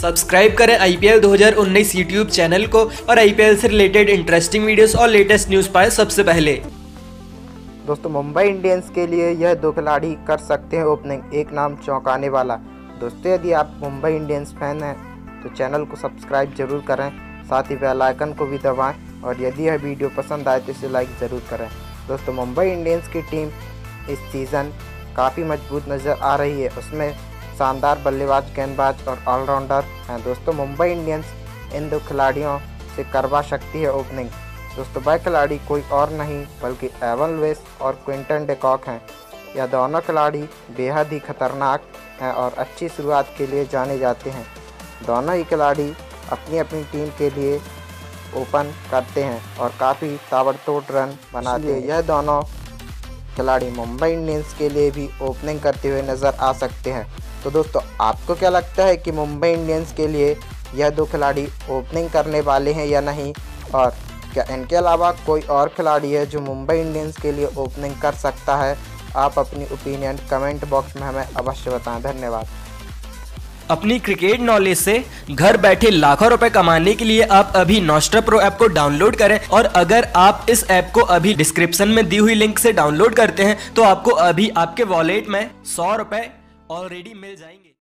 Subscribe करें IPL 2019 YouTube channel को और IPL से रिलेटेड इंटरेस्टिंग वीडियोस और लेटेस्ट न्यूज़ पाएं सबसे पहले। दोस्तों मुंबई इंडियंस के लिए यह दो खिलाड़ी कर सकते हैं ओपनिंग, एक नाम चौंकाने वाला। दोस्तों यदि आप मुंबई इंडियंस फैन हैं तो चैनल को सब्सक्राइब जरूर करें, साथ ही बेल आइकन को भी दबाएं और यदि यह वीडियो पसंद आए तो इसे लाइक ज़रूर करें। दोस्तों मुंबई इंडियंस की टीम इस सीज़न काफ़ी मजबूत नज़र आ रही है, उसमें शानदार बल्लेबाज, गेंदबाज और ऑलराउंडर हैं। दोस्तों मुंबई इंडियंस इन दो खिलाड़ियों से करवा सकती है ओपनिंग। दोस्तों वह खिलाड़ी कोई और नहीं बल्कि एवन लुइस और क्विंटन डे कॉक हैं। यह दोनों खिलाड़ी बेहद ही खतरनाक हैं और अच्छी शुरुआत के लिए जाने जाते हैं। दोनों ही खिलाड़ी अपनी अपनी टीम के लिए ओपन करते हैं और काफ़ी ताबड़तोड़ रन बनाते हैं। यह दोनों खिलाड़ी मुंबई इंडियंस के लिए भी ओपनिंग करते हुए नज़र आ सकते हैं। तो दोस्तों आपको क्या लगता है कि मुंबई इंडियंस के लिए यह दो खिलाड़ी ओपनिंग करने वाले हैं या नहीं, और क्या इनके अलावा कोई और खिलाड़ी है जो मुंबई इंडियंस के लिए ओपनिंग कर सकता है? आप अपनी ओपिनियन कमेंट बॉक्स में हमें अवश्य बताएं। धन्यवाद। अपनी क्रिकेट नॉलेज से घर बैठे लाखों रुपए कमाने के लिए आप अभी नोस्ट्रा प्रो ऐप को डाउनलोड करें, और अगर आप इस ऐप को अभी डिस्क्रिप्शन में दी हुई लिंक से डाउनलोड करते हैं तो आपको अभी आपके वॉलेट में 100 रुपए ऑलरेडी मिल जाएंगे।